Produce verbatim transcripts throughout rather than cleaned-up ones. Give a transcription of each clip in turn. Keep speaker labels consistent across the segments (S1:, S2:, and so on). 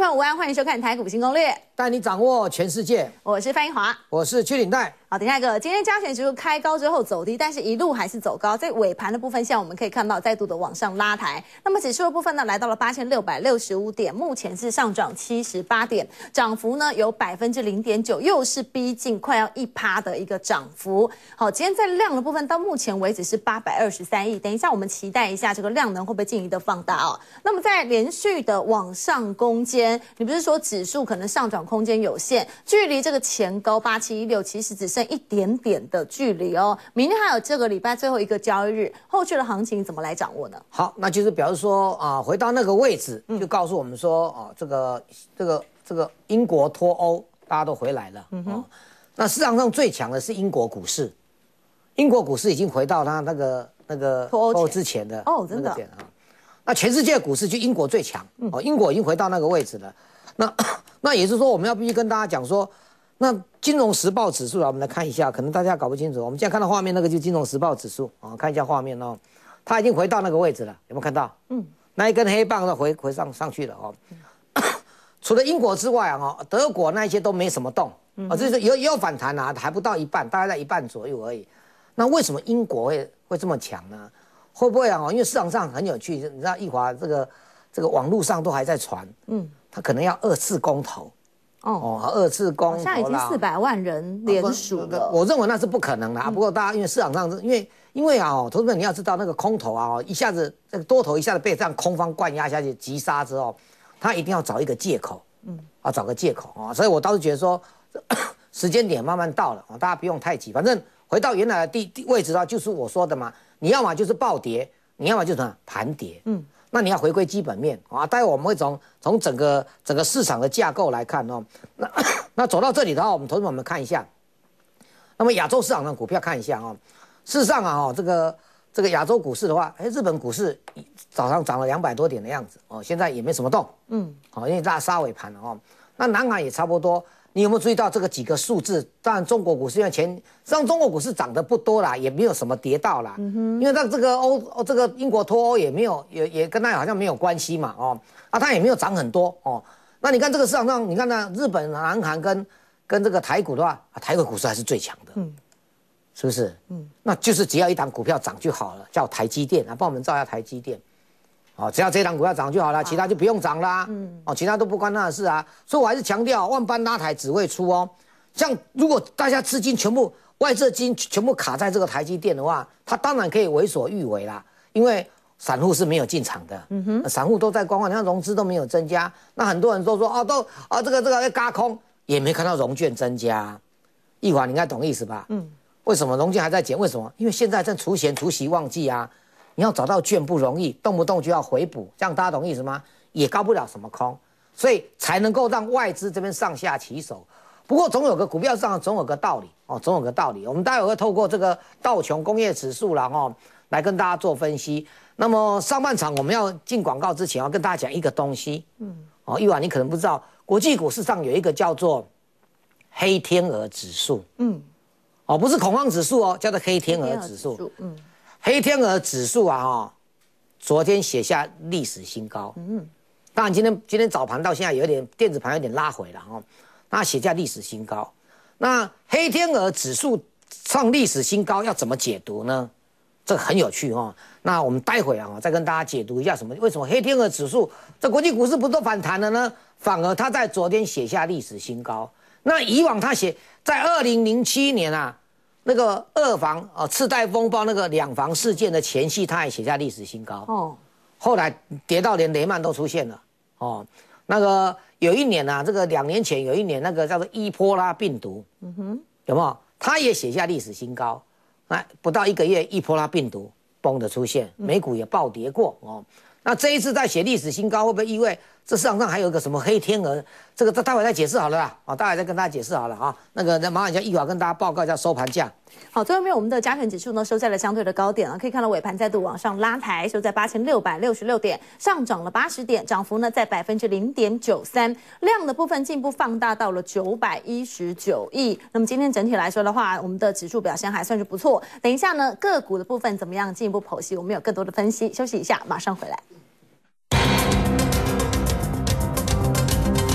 S1: 朋友午安，欢迎收看台股新攻略，
S2: 带你掌握全世界。
S1: 我是范一华，
S2: 我是屈领带。
S1: 好，等一下哥，今天加权指数开高之后走低，但是一路还是走高，在尾盘的部分，现在我们可以看到再度的往上拉抬。那么指数的部分呢，来到了八千六百六十五点，目前是上涨七十八点，涨幅呢有百分之零点九，又是逼近快要一趴的一个涨幅。好，今天在量的部分，到目前为止是八百二十三亿。等一下我们期待一下这个量能会不会进一步的放大哦。那么在连续的往上攻坚，你不是说指数可能上涨空间有限，距离这个前高八七一六其实只剩一点点的距离哦。明天还有这个礼拜最后一个交易日，后续的行情怎么来掌握呢？
S2: 好，那就是表示说啊，回到那个位置，就告诉我们说啊，这个这个这个英国脱欧，大家都回来了。嗯哼、哦。那市场上最强的是英国股市，英国股市已经回到它那个那个
S1: 脱欧
S2: 之前的
S1: 哦，真的
S2: 点啊。那全世界股市就英国最强哦，英国已经回到那个位置了。那那也就是说，我们要必须跟大家讲说，那金融时报指数啊，我们来看一下，可能大家搞不清楚。我们现在看到画面那个就是金融时报指数啊、哦，看一下画面哦，它已经回到那个位置了，有没有看到？嗯，那一根黑棒呢回回上上去了哦。嗯、除了英国之外啊，哦，德国那一些都没什么动，啊、哦，就是有也有反弹啊，还不到一半，大概在一半左右而已。那为什么英国会会这么强呢？会不会啊？因为市场上很有趣，你知道，易华这个这个网络上都还在传，嗯，他可能要二次公投，哦哦，二次公投啦，
S1: 现在已经四百万人联署了。
S2: 我认为那是不可能的啊。不过大家因为市场上，因为因为啊，投资者你要知道那个空头啊，一下子这个多头一下子被这样空方灌压下去急杀之后，他一定要找一个借口，嗯，啊找个借口啊，所以我倒是觉得说，时间点慢慢到了啊，大家不用太急，反正回到原来的地地位置的话，就是我说的嘛。你要么就是暴跌，你要么就是盘跌，嗯，那你要回归基本面啊。待会我们会从从整个整个市场的架构来看哦。那那走到这里的话，我们投资者们看一下，那么亚洲市场的股票看一下哦。事实上啊，哦这个这个亚洲股市的话，哎，日本股市早上涨了两百多点的样子哦，现在也没什么动，嗯，好，因为大家杀尾盘了哦。那南海也差不多。你有没有注意到这个几个数字？当然，中国股市因为前，实际上中国股市涨得不多啦，也没有什么跌到啦。嗯哼，因为它这个欧哦，这个英国脱欧也没有，也也跟它好像没有关系嘛，哦，啊，它也没有涨很多哦。那你看这个市场上，你看那日本、南韩跟跟这个台股的话，啊、台股股市还是最强的，嗯，是不是？嗯，那就是只要一档股票涨就好了，叫台积电啊，帮我们照一下台积电。哦，只要这档股票涨就好了，其他就不用涨啦。嗯，哦，其他都不关他的事啊。所以我还是强调，万般拉抬只会出哦。像如果大家资金全部外资金全部卡在这个台积电的话，它当然可以为所欲为啦。因为散户是没有进场的，嗯哼，散户都在观望，你看融资都没有增加，那很多人都说哦，都啊这个这个要轧空，也没看到融券增加。易华，你应该懂意思吧？嗯，为什么融券还在减？为什么？因为现在正除息除息旺季啊。你要找到券不容易，动不动就要回补，这样大家懂意思吗？也高不了什么空，所以才能够让外资这边上下其手。不过总有个股票上总有个道理哦，总有个道理。我们待会会透过这个道琼工业指数啦哦，来跟大家做分析。那么上半场我们要进广告之前，要跟大家讲一个东西，嗯，哦，一晚你可能不知道，国际股市上有一个叫做黑天鹅指数，嗯，哦，不是恐慌指数哦，叫做黑天鹅指数，嗯。黑天鹅指数啊，哈，昨天写下历史新高。嗯，当然今天今天早盘到现在有点电子盘有点拉回了哈，那写下历史新高。那黑天鹅指数创历史新高要怎么解读呢？这个很有趣哦。那我们待会啊再跟大家解读一下什么为什么黑天鹅指数这国际股市不都反弹了呢？反而它在昨天写下历史新高。那以往它写在二零零七年啊。那个二房啊，次贷风暴那个两房事件的前夕，他也写下历史新高。哦，后来跌到连雷曼都出现了。哦，那个有一年啊，这个两年前有一年那个叫做伊波拉病毒，嗯哼，有没有？他也写下历史新高。哎，不到一个月，伊波拉病毒崩的出现，美股也暴跌过。哦，那这一次在写历史新高，会不会意味这市场上还有一个什么黑天鹅？这个待会再解释好了啦，啊，待会再跟大家解释好了啊。那个，那麻烦一下易华跟大家报告一下收盘价。
S1: 好，最后面我们的加权指数呢收在了相对的高点啊，可以看到尾盘再度往上拉抬，收在八千六百六十六点，上涨了八十点，涨幅呢在百分之零点九三，量的部分进一步放大到了九百一十九亿。那么今天整体来说的话，我们的指数表现还算是不错。等一下呢，个股的部分怎么样进一步剖析，我们有更多的分析。休息一下，马上回来。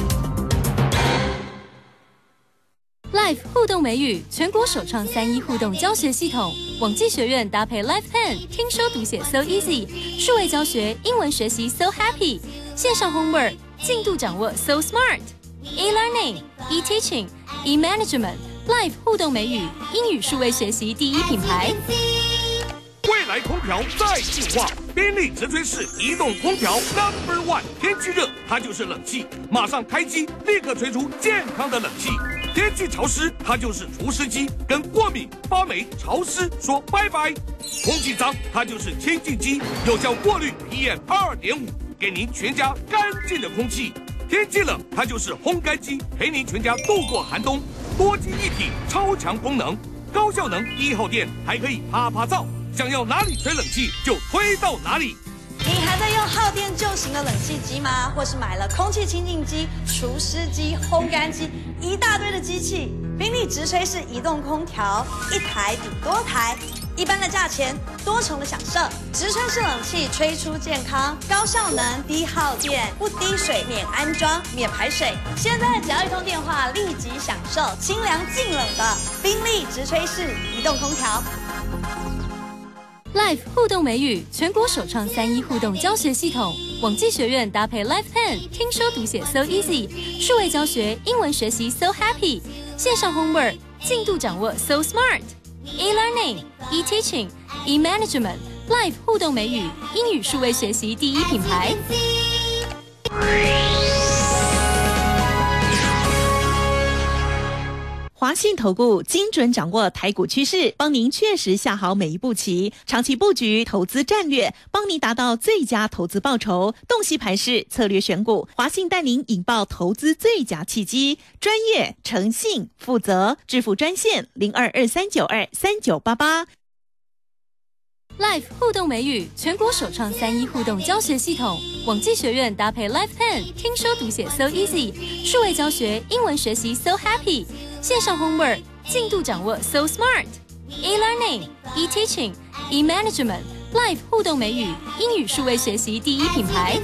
S3: Life 互动美语，全国首创三一互动教学系统，网际学院搭配 Life Pen， 听说读写 So Easy， 数位教学，英文学习 So Happy， 线上 Homework， 进度掌握 So Smart，e-learning， e-teaching， e-management， Life 互动美语，英语数位学习第一品牌。
S4: 未来空调再进化，宾利直吹式移动空调 Number One， 天气热它就是冷气，马上开机立刻吹出健康的冷气。天气潮湿，它就是除湿机，跟过敏、发霉、潮湿说拜拜。空气脏，它就是清净机，有效过滤 P M 二点五， 给您全家干净的空气。天气冷，它就是烘干机，陪您全家度过寒冬。多机一体，超强功能，高效能一号电，还可以啪啪噪，想要哪里吹冷气就吹到哪里。
S5: 你还在用耗电旧型的冷气机吗？或是买了空气清净机、除湿机、烘干机，一大堆的机器？宾利直吹式移动空调，一台抵多台，一般的价钱，多重的享受。直吹式冷气吹出健康，高效能、低耗电，不滴水，免安装、免排水。现在只要一通电话，立即享受清凉净冷的宾利直吹式移动空调。
S3: Life 互动美语，全国首创三一互动教学系统，网际学院搭配 Life Pen， 听说读写 So Easy， 数位教学，英文学习 So Happy， 线上 Homework， 进度掌握 So Smart，e-learning， e-teaching， e-management， Life 互动美语，英语数位学习第一品牌。
S6: 华信投顾精准掌握台股趋势，帮您确实下好每一步棋，长期布局投资战略，帮您达到最佳投资报酬。洞悉盘势，策略选股，华信带您引爆投资最佳契机，专业、诚信、负责，致富专线零二二三九二三九八八。
S3: Life 互动美语，全国首创三一互动教学系统，网际学院搭配 Life Pen， 听说读写 So Easy， 数位教学，英文学习 So Happy， 线上 Homework， 进度掌握 So Smart，e-learning， e-teaching， e-management， Life 互动美语，英语数位学习第一品牌。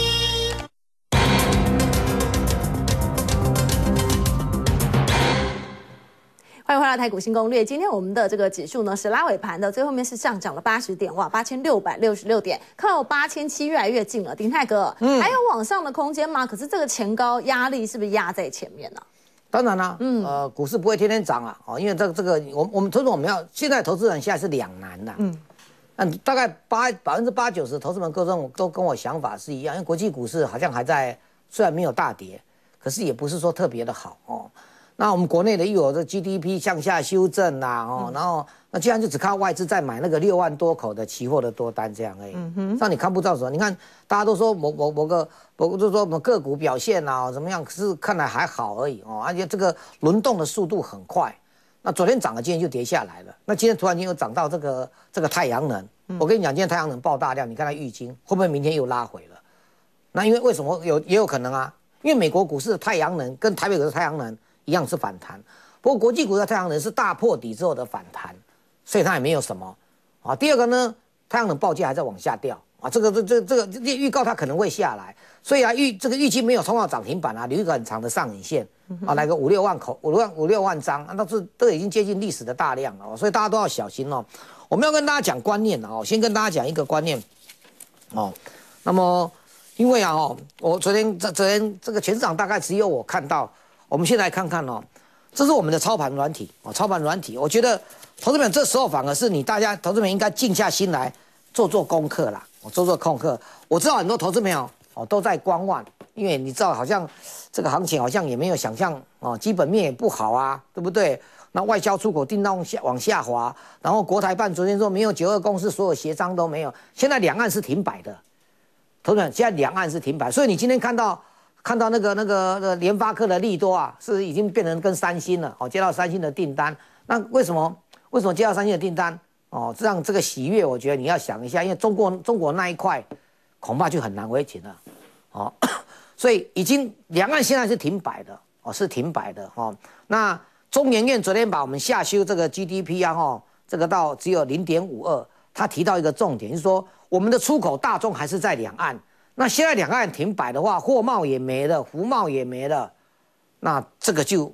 S1: 欢迎回到台股新攻略。今天我们的这个指数呢是拉尾盘的，最后面是上涨了八十点，哇，八千六百六十六点，靠八千七越来越近了。鼎泰哥，嗯，还有往上的空间吗？可是这个前高压力是不是压在前面呢、啊？
S2: 当然啦、啊，嗯，呃，股市不会天天涨啊，哦，因为这个这个，我我们投资我们要现在投资人现在是两难的、啊，嗯，嗯，大概八百分之八九十投资人都跟我都跟我想法是一样，因为国际股市好像还在，虽然没有大跌，可是也不是说特别的好哦。那我们国内的又有这 G D P 向下修正啦、啊，哦，嗯、然后那既然就只靠外资在买那个六万多口的期货的多单这样而已，嗯哼，让你看不到什么。你看大家都说某某某个，某就说某个股表现啊怎么样，可是看来还好而已哦，而且这个轮动的速度很快。那昨天涨了，今天就跌下来了。那今天突然间又涨到这个这个太阳能，嗯、我跟你讲，今天太阳能爆大量，你看它玉晶会不会明天又拉回了？那因为为什么有也有可能啊？因为美国股市的太阳能跟台北股市的太阳能一样是反弹，不过国际股市的太阳能是大破底之后的反弹，所以它也没有什么啊。第二个呢，太阳能报价还在往下掉啊，这个这这这个这预告它可能会下来，所以啊预这个预期没有冲到涨停板啊，留一个很长的上影线啊，来个五六万口五六万五六万张啊，那是都已经接近历史的大量了、哦，所以大家都要小心哦。我们要跟大家讲观念哦，先跟大家讲一个观念哦，那么因为啊哦，我昨天这昨天这个全市场大概只有我看到。我们先来看看哦，这是我们的操盘软体哦，操盘软体，我觉得投资者这时候反而是你大家投资者应该静下心来做做功课啦，我做做功课。我知道很多投资朋友哦都在观望，因为你知道好像这个行情好像也没有想象哦，基本面也不好啊，对不对？那外销出口订单下往下滑，然后国台办昨天说没有九二共识，所有协商都没有，现在两岸是停摆的，投资者现在两岸是停摆，所以你今天看到。看到那个那个那联发科的利多啊，是已经变成跟三星了哦，接到三星的订单。那为什么为什么接到三星的订单哦？这样这个喜悦，我觉得你要想一下，因为中国中国那一块恐怕就很难为情了哦。所以已经两岸现在是停摆的哦，是停摆的哦。那中研院昨天把我们下修这个 G D P 啊哦，这个到只有零点五二，他提到一个重点，就是说我们的出口大众还是在两岸。那现在两岸停摆的话，货贸也没了，服贸也没了，那这个就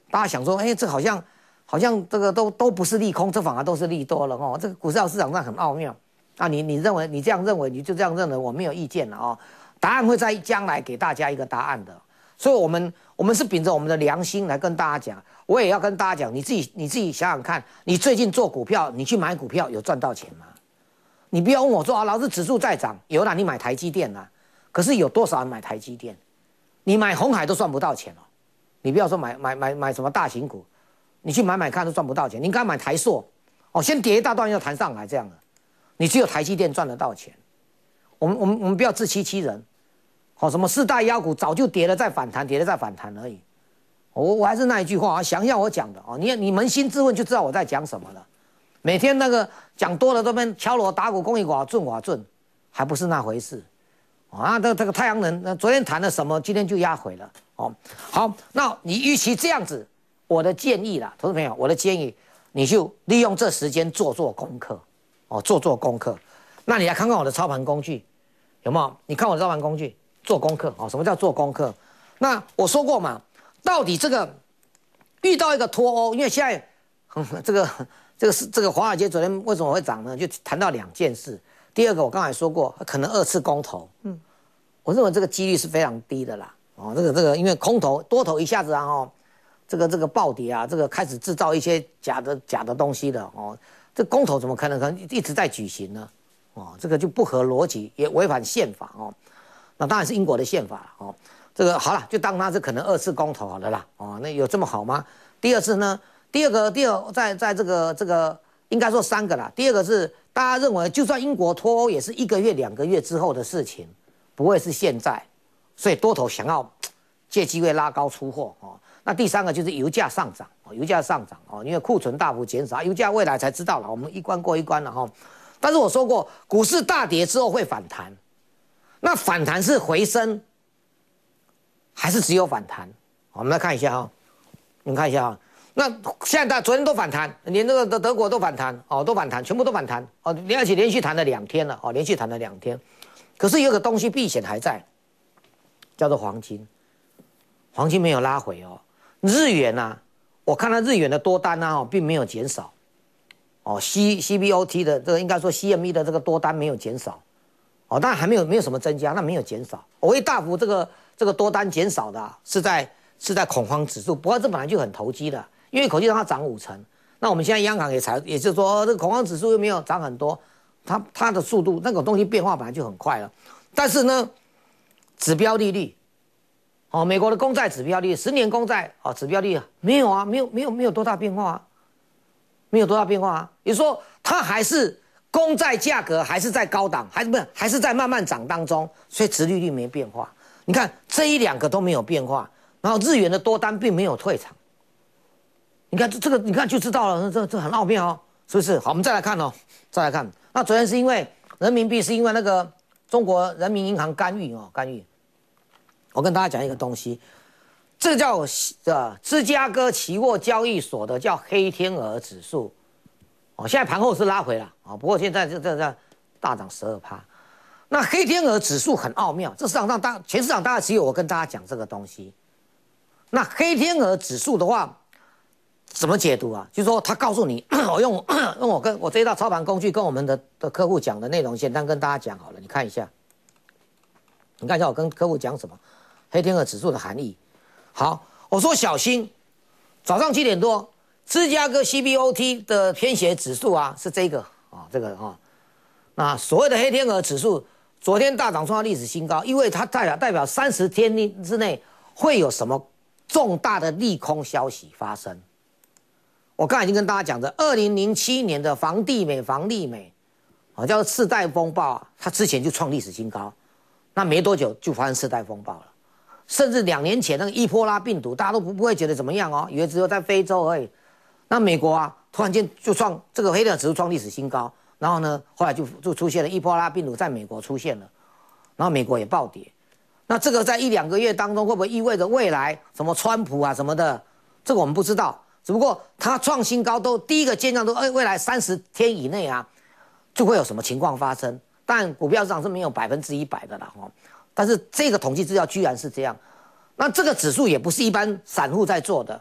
S2: 大家想说，哎，这好像好像这个都都不是利空，这反而都是利多了哦。这个股票市场上很奥妙啊，你你认为你这样认为，你就这样认为，我没有意见了哦。答案会在将来给大家一个答案的，所以我们我们是秉着我们的良心来跟大家讲，我也要跟大家讲，你自己你自己想想看，你最近做股票，你去买股票有赚到钱吗？你不要问我说啊，老师指数在涨，有啦，你买台积电啦，可是有多少人买台积电？你买鸿海都赚不到钱哦，你不要说买买买买什么大型股，你去买买看都赚不到钱。你刚买台塑，哦，先跌一大段又弹上来这样的，你只有台积电赚得到钱。我们我们我们不要自欺欺人，哦，什么四大妖股早就跌了再反弹，跌了再反弹而已。我我还是那一句话啊，想一下我讲的哦，你你扪心自问就知道我在讲什么了。每天那个讲多了都边敲锣打鼓，公益寡准寡准，还不是那回事。啊，这这个太阳能，那昨天谈了什么，今天就压回了。哦，好，那你与其这样子，我的建议啦，投资朋友，我的建议，你就利用这时间做做功课，哦，做做功课。那你来看看我的操盘工具，有没有？你看我的操盘工具，做功课哦。什么叫做功课？那我说过嘛，到底这个遇到一个脱欧，因为现在、嗯、这个这个是这个华尔街昨天为什么会涨呢？就谈到两件事。第二个，我刚才说过，可能二次公投，嗯，我认为这个几率是非常低的啦。哦，这个这个，因为空头多头一下子啊，哦，这个这个暴跌啊，这个开始制造一些假的假的东西的哦，这公投怎么可能可能一直在举行呢？哦，这个就不合逻辑，也违反宪法哦。那当然是英国的宪法哦。这个好了，就当它是可能二次公投好了啦。哦，那有这么好吗？第二次呢？第二个，第二在在这个这个应该说三个啦。第二个是。大家认为，就算英国脱欧，也是一个月、两个月之后的事情，不会是现在，所以多头想要借机会拉高出货哦。那第三个就是油价上涨哦，油价上涨哦，因为库存大幅减少，油价未来才知道了，我们一关过一关了哈、哦。但是我说过，股市大跌之后会反弹，那反弹是回升，还是只有反弹？我们来看一下哈、哦，你们看一下哈、哦。那现在大昨天都反弹，连这个德德国都反弹哦，都反弹，全部都反弹哦，而且连续弹了两天了哦，连续弹了两天。可是有个东西避险还在，叫做黄金，黄金没有拉回哦。日元呐、啊，我看到日元的多单啊，并没有减少哦 ，C C B O T 的这个应该说 C M E 的这个多单没有减少哦，当然还没有没有什么增加，那没有减少。我会大幅这个这个多单减少的、啊、是在是在恐慌指数，不过这本来就很投机的。因为一口气让它涨五成，那我们现在央行也才，也就是说，这个恐慌指数又没有涨很多，它它的速度那种东西变化本来就很快了。但是呢，指标利率，哦，美国的公债指标利率，十年公债哦，指标利率没有啊，没有没有没有多大变化啊，没有多大变化啊。也就是说，它还是公债价格还是在高档，还是不是还是在慢慢涨当中，所以殖利率没变化。你看这一两个都没有变化，然后日元的多单并没有退场。你看这这个，你看就知道了，这这很奥妙哦，是不是？好，我们再来看哦，再来看。那昨天是因为人民币是因为那个中国人民银行干预哦，干预。我跟大家讲一个东西，这个叫呃芝加哥期货交易所的叫黑天鹅指数，哦，现在盘后是拉回了啊、哦，不过现在这这这大涨十二趴。那黑天鹅指数很奥妙，这市场上大全市场大概只有我跟大家讲这个东西。那黑天鹅指数的话。怎么解读啊？就是说，他告诉你，我用用我跟我这一套操盘工具跟我们的的客户讲的内容，简单跟大家讲好了。你看一下，你看一下我跟客户讲什么，黑天鹅指数的含义。好，我说小心，早上七点多，芝加哥 C B O T 的偏斜指数啊，是这个啊，这个啊，那所谓的黑天鹅指数，昨天大涨创下历史新高，因为它代表代表三十天之内会有什么重大的利空消息发生。我刚才已经跟大家讲的，二零零七年的房地美、房利美，啊，叫做次贷风暴啊，它之前就创历史新高，那没多久就发生次贷风暴了，甚至两年前那个伊波拉病毒，大家都不不会觉得怎么样哦，以为只有在非洲而已。那美国啊，突然间就创这个黑天鹅指数创历史新高，然后呢，后来就就出现了伊波拉病毒在美国出现了，然后美国也暴跌。那这个在一两个月当中，会不会意味着未来什么川普啊什么的，这个我们不知道。只不过它创新高都第一个阶段都，哎，未来三十天以内啊，就会有什么情况发生？但股票市场是没有百分之一百的啦，哦。但是这个统计资料居然是这样，那这个指数也不是一般散户在做的，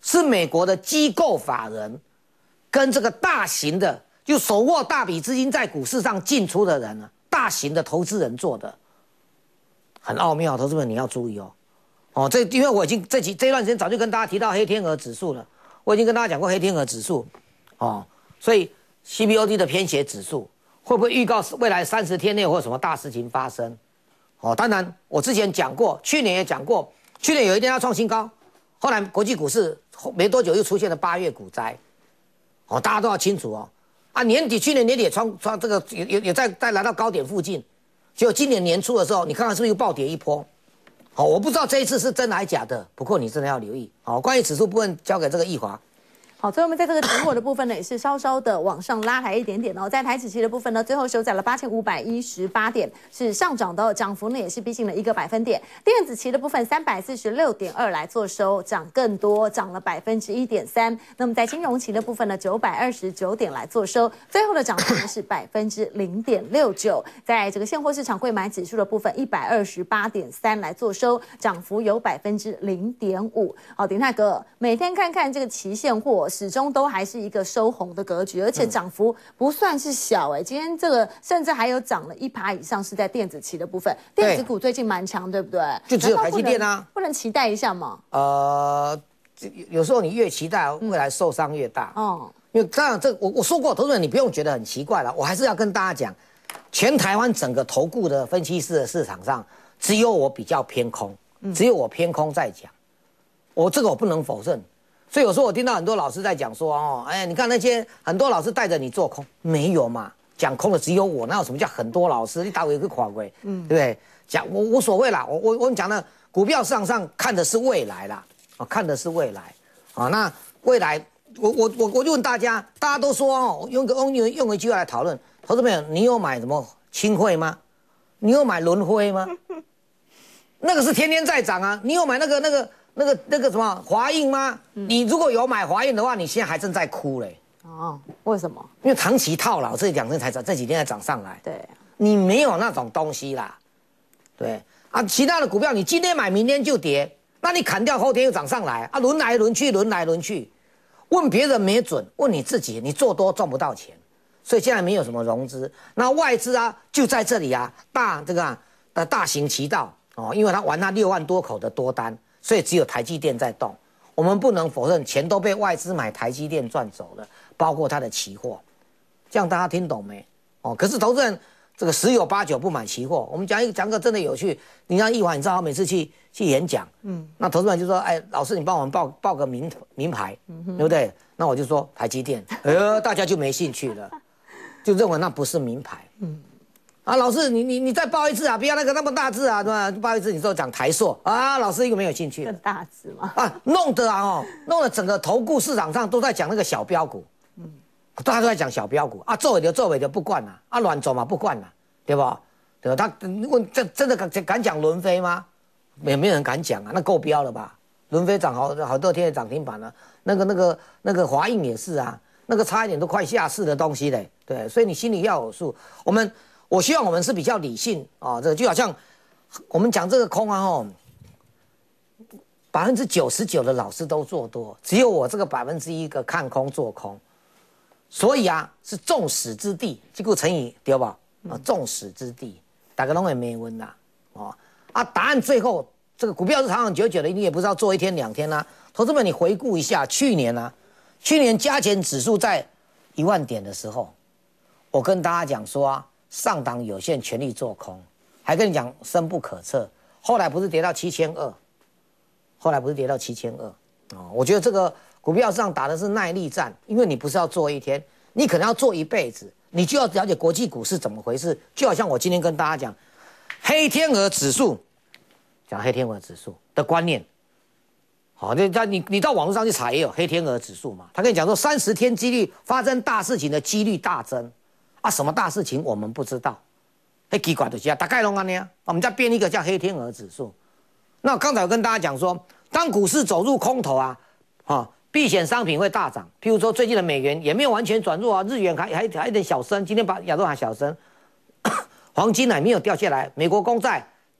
S2: 是美国的机构法人跟这个大型的就手握大笔资金在股市上进出的人呢，大型的投资人做的，很奥妙，投资们你要注意哦。哦，这因为我已经这几这段时间早就跟大家提到黑天鹅指数了，我已经跟大家讲过黑天鹅指数，哦，所以 C B O T 的偏斜指数会不会预告未来三十天内会有什么大事情发生？哦，当然我之前讲过，去年也讲过，去年有一天要创新高，后来国际股市没多久又出现了八月股灾，哦，大家都要清楚哦。啊，年底去年年底也创创这个也也也在在来到高点附近，结果今年年初的时候，你看看是不是又暴跌一波？好，我不知道这一次是真的还是假的，不过你真的要留意。好，关于指数部分交给这个易华。
S1: 好，所以我们在这个期货的部分呢，也是稍稍的往上拉抬一点点哦。在台指期的部分呢，最后收在了八千五百一十八点，是上涨的，涨幅呢也是逼近了一个百分点。电子期的部分三百四十六点二来做收，涨更多，涨了百分之一点三。那么在金融期的部分呢，九百二十九点来做收，最后的涨幅呢是百分之零点六九。在这个现货市场柜买指数的部分，一百二十八点三来做收，涨幅有百分之零点五。好，鼎泰哥，每天看看这个期现货。始终都还是一个收红的格局，而且涨幅不算是小哎、欸。今天这个甚至还有涨了一趴以上，是在电子期的部分。电子股最近蛮强，对不对？
S2: 就只有台积电啊，
S1: 不能期待一下吗？
S2: 呃，有时候你越期待，未来受伤越大。哦、嗯，因为当然这我我说过，投资人你不用觉得很奇怪了，我还是要跟大家讲，全台湾整个投顾的分析师的市场上，只有我比较偏空，只有我偏空在讲，我这个我不能否认。所以有时候我听到很多老师在讲说，哦，哎，你看那些很多老师带着你做空，没有嘛？讲空的只有我，哪有什么叫很多老师？你打我一个垮鬼，嗯，对不对？讲我无所谓啦，我我我讲的股票市场上看的是未来啦，啊，看的是未来，啊，那未来我我我我就问大家，大家都说哦，用个用用用一句话来讨论，投资朋友，你有买什么清汇吗？你有买轮辉吗？那个是天天在涨啊，你有买那个那个？那个那个什么华映吗？嗯、你如果有买华映的话，你现在还正在哭嘞。
S1: 哦，为什么？
S2: 因为长期套牢，这两天才涨，这几天才涨上来。
S1: 对，
S2: 你没有那种东西啦。对啊，其他的股票你今天买，明天就跌，那你砍掉，后天又涨上来啊，轮来轮去，轮来轮去。问别人没准，问你自己，你做多赚不到钱，所以现在没有什么融资。那外资啊，就在这里啊，大这个啊的大行其道哦，因为他玩他六万多口的多单。所以只有台积电在动，我们不能否认钱都被外资买台积电赚走了，包括它的期货，这样大家听懂没？哦，可是投资人这个十有八九不买期货。我们讲一个讲个真的有趣，你像易华，你知道他每次去去演讲，嗯，那投资人就说，哎，老师你帮我们报报个名名牌，嗯、对不对？那我就说台积电，呃，大家就没兴趣了，就认为那不是名牌，嗯。啊，老师，你你你再报一次啊！不要那个那么大字啊，对吧？报一次，你说讲台塑啊，老师一个没有兴趣。
S1: 更大字吗？
S2: 啊，弄得啊哦，弄得整个投顾市场上都在讲那个小标股，嗯，大家都在讲小标股啊，做尾的做尾的不惯了，啊乱走嘛不惯了，对吧？对吧？他问这真的敢敢讲轮飞吗？也没有人敢讲啊，那够标了吧？轮飞涨好好多天的涨停板了，那个那个那个华映也是啊，那个差一点都快下市的东西嘞，对，所以你心里要有数，我们。我希望我们是比较理性啊，这个就好像我们讲这个空啊，吼，百分之九十九的老师都做多，只有我这个百分之一个看空做空，所以啊是众矢之的，这个成语对吧？啊，众矢之的，大家都会没问啦，哦啊，答案最后这个股票是长长久久的，你也不知道做一天两天啦、啊。投资们，你回顾一下去年啊，去年加权指数在一万点的时候，我跟大家讲说啊。上档有限，全力做空，还跟你讲深不可测。后来不是跌到七千二，后来不是跌到七千二哦。我觉得这个股票市场打的是耐力战，因为你不是要做一天，你可能要做一辈子，你就要了解国际股市怎么回事。就好像我今天跟大家讲黑天鹅指数，讲黑天鹅指数的观念。好，那你你到网络上去查也有黑天鹅指数嘛？他跟你讲说三十天几率发生大事情的几率大增。啊，什么大事情我们不知道，很奇怪的是啊，大概拢安尼啊，我们再编一个叫黑天鹅指数。那刚才我跟大家讲说，当股市走入空头啊，啊，避险商品会大涨，譬如说最近的美元也没有完全转弱啊，日元还还还有点小升，今天把亚洲还小升，黄金呢没有掉下来，美国公债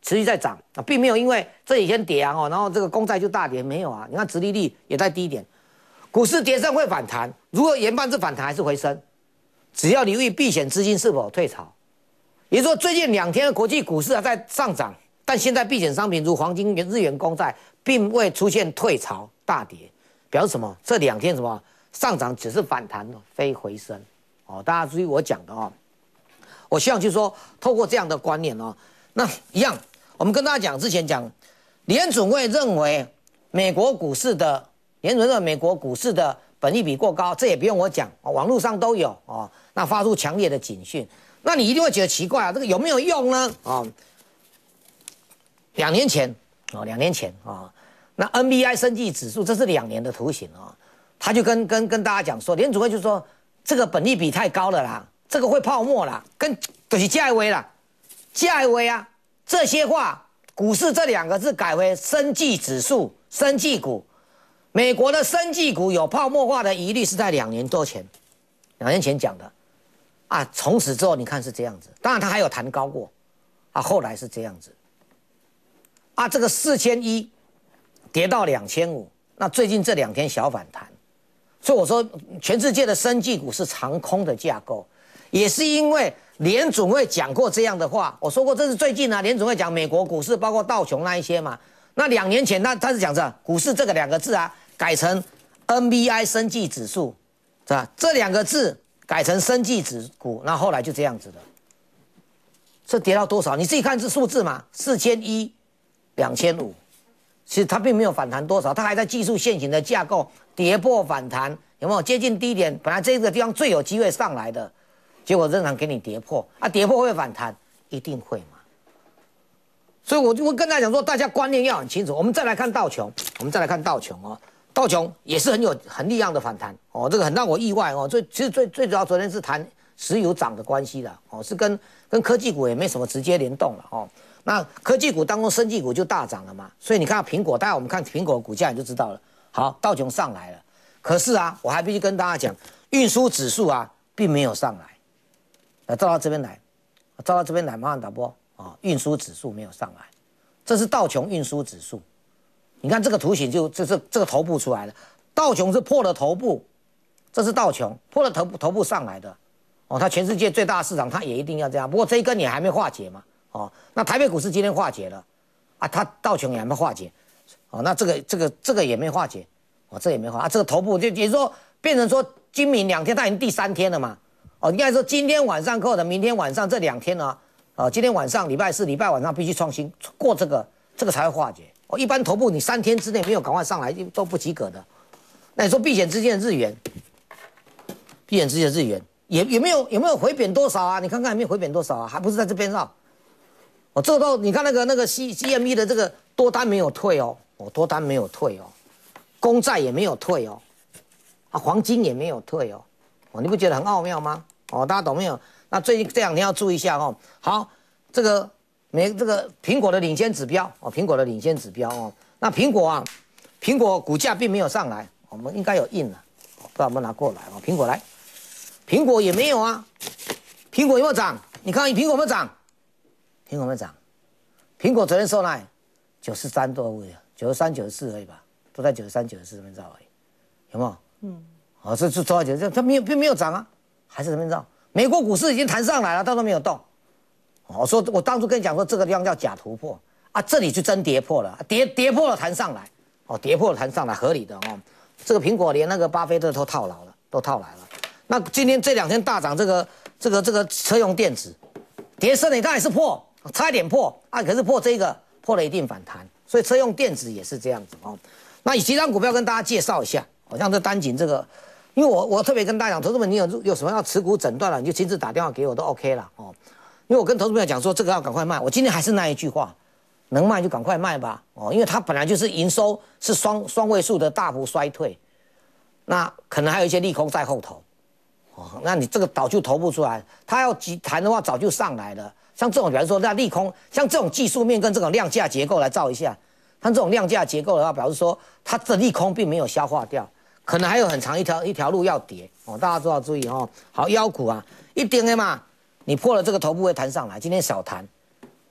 S2: 持续在涨啊，并没有因为这几天跌啊，哦，然后这个公债就大跌，没有啊。你看殖利率也在低点，股市跌升会反弹，如何研判是反弹还是回升？只要留意避险资金是否退潮。也就是说，最近两天的国际股市啊在上涨，但现在避险商品如黄金、日元公债并未出现退潮大跌，表示什么？这两天什么上涨只是反弹，非回升。哦，大家注意我讲的哦。我希望就是说，透过这样的观念哦，那一样，我们跟大家讲之前讲，联准会认为美国股市的联准会美国股市的本益比过高，这也不用我讲，网络上都有哦。那发出强烈的警讯。那你一定会觉得奇怪啊，这个有没有用呢？啊、哦，两年前哦，两年前啊、哦，那 N B I 生技指数，这是两年的图形啊、哦，他就跟跟跟大家讲说，联储会就说这个本益比太高了啦，这个会泡沫啦，跟就是价位啦，价位啊，这些话，股市这两个字改为生技指数，生技股，美国的生技股有泡沫化的疑虑是在两年多前，两年前讲的。啊，从此之后你看是这样子，当然他还有弹高过，啊，后来是这样子，啊，这个四千一跌到两千五，那最近这两天小反弹，所以我说全世界的生技股是长空的架构，也是因为联准会讲过这样的话，我说过这是最近啊，联准会讲美国股市包括道琼那一些嘛，那两年前他他是讲这股市这个两个字啊，改成 N B I 生技指数，是吧？这两个字。改成生技指股，那后来就这样子的，这跌到多少？你自己看这数字嘛，四千一、两千五，其实它并没有反弹多少，它还在技术线型的架构跌破反弹，有没有接近低点？本来这个地方最有机会上来的，结果仍然给你跌破啊！跌破会反弹，一定会嘛？所以我就会跟大家讲说，大家观念要很清楚。我们再来看道琼，我们再来看道琼哦。道琼也是很有很力量的反弹哦，这个很让我意外哦。最其实最最主要昨天是谈石油涨的关系的哦，是跟跟科技股也没什么直接联动了哦。那科技股当中，生技股就大涨了嘛，所以你看到苹果，待会我们看苹果的股价你就知道了。好，道琼上来了，可是啊，我还必须跟大家讲，运输指数啊并没有上来，来照到这边来，照到这边来，马上打波啊，运输指数没有上来，这是道琼运输指数。你看这个图形就这这这个头部出来了，道琼是破了头部，这是道琼破了头部头部上来的，哦，它全世界最大的市场，它也一定要这样。不过这一根也还没化解嘛，哦，那台北股市今天化解了，啊，它道琼也还没化解，哦，那这个这个这个也没化解，哦，这也没化啊，这个头部就也就是说变成说今明两天，它已经第三天了嘛，哦，应该说今天晚上或者明天晚上这两天呢，哦，今天晚上礼拜四礼拜晚上必须创新过这个这个才会化解。哦，一般头部你三天之内没有赶快上来都不及格的。那你说避险之间的日元，避险之间的日元也有没有有没有回贬多少啊？你看看有没有回贬多少啊？还不是在这边上。哦，这个都你看那个那个 C C M E 的这个多单没有退哦，哦多单没有退哦，公债也没有退哦，啊黄金也没有退哦，哦你不觉得很奥妙吗？哦大家懂没有？那最近这两天要注意一下哦。好，这个。没这个苹果的领先指标哦，苹果的领先指标哦，那苹果啊，苹果股价并没有上来，我们应该有印了，不知道有没有拿过来哦。苹果来，苹果也没有啊，苹果有没有涨？你看苹果有没有涨？苹果有没有涨？苹果昨天收来九十三多位啊，九十三、九十四而已吧，都在九十三、九十四这边照而已，有没有？嗯，哦，这这多少九十，它没有并没有涨啊，还是这边照。美国股市已经弹上来了，它都没有动。我说我当初跟你讲说这个地方叫假突破啊，这里就真跌破了，跌跌破了弹上来，哦，跌破了弹上来，合理的哦。这个苹果连那个巴菲特都套牢了，都套来了。那今天这两天大涨，这个这个这个车用电子，跌深了它也是破，差一点破啊，可是破这个破了一定反弹，所以车用电子也是这样子哦。那以几张股票跟大家介绍一下，好像这单井这个，因为我我特别跟大家讲，投资者你有有什么要持股诊断了，你就亲自打电话给我都 OK 了哦。因为我跟投资朋友讲说，这个要赶快卖。我今天还是那一句话，能卖就赶快卖吧。哦，因为它本来就是营收是双双位数的大幅衰退，那可能还有一些利空在后头。哦，那你这个早就投不出来。它要急弹的话，早就上来了。像这种，比方说那利空，像这种技术面跟这种量价结构来照一下，像这种量价结构的话，表示说它的利空并没有消化掉，可能还有很长一条一条路要跌。哦，大家都要注意哦。好，妖股啊，一定的嘛。你破了这个头部会弹上来，今天小弹，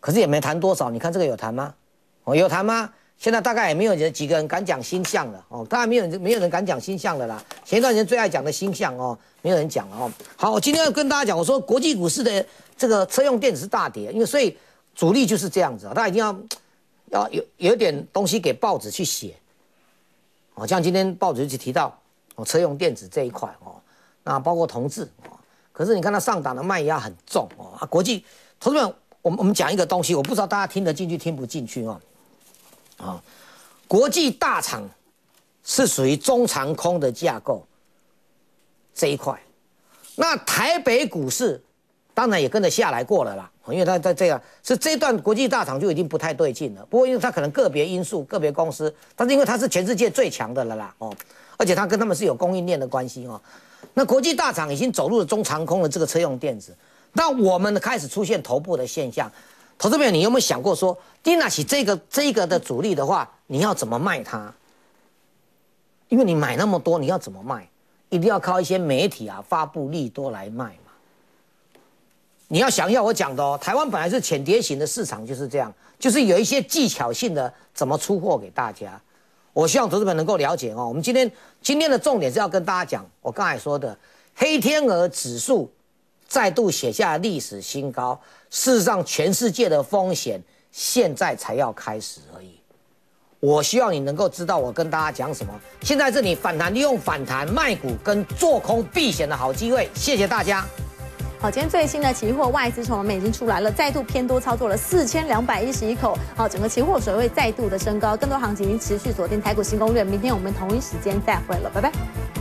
S2: 可是也没谈多少。你看这个有谈吗？哦，有谈吗？现在大概也没有人几个人敢讲星象了哦，当然没有人没有人敢讲星象了啦。前一段时间最爱讲的星象哦，没有人讲了哦。好，我今天要跟大家讲，我说国际股市的这个车用电子是大跌，因为所以主力就是这样子，大家一定要要有有点东西给报纸去写。哦，像今天报纸就提到哦，车用电子这一块哦，那包括同志哦，可是你看它上档的卖压很重哦，啊，国际投资者，我们我们讲一个东西，我不知道大家听得进去听不进去哦，啊，国际大厂是属于中长空的架构这一块，那台北股市当然也跟着下来过了啦，因为它在这样是这段国际大厂就已经不太对劲了。不过因为它可能个别因素、个别公司，但是因为它是全世界最强的了啦，哦，而且它跟他们是有供应链的关系哦。那国际大厂已经走入了中长空的这个车用电子，那我们开始出现头部的现象。投资朋友，你有没有想过说，丁娜起这个这个的主力的话，你要怎么卖它？因为你买那么多，你要怎么卖？一定要靠一些媒体啊发布利多来卖嘛。你要想要我讲的哦，台湾本来是浅碟型的市场，就是这样，就是有一些技巧性的怎么出货给大家。我希望投资者能够了解哦。我们今天今天的重点是要跟大家讲，我刚才说的黑天鹅指数再度写下历史新高。事实上，全世界的风险现在才要开始而已。我希望你能够知道我跟大家讲什么。现在这里反弹，利用反弹卖股跟做空避险的好机会。谢谢大家。
S1: 好，今天最新的期货外资筹码面已经出来了，再度偏多操作了四千两百一十一口。好，整个期货水位再度的升高，更多行情持续锁定台股新攻略。明天我们同一时间再会了，拜拜。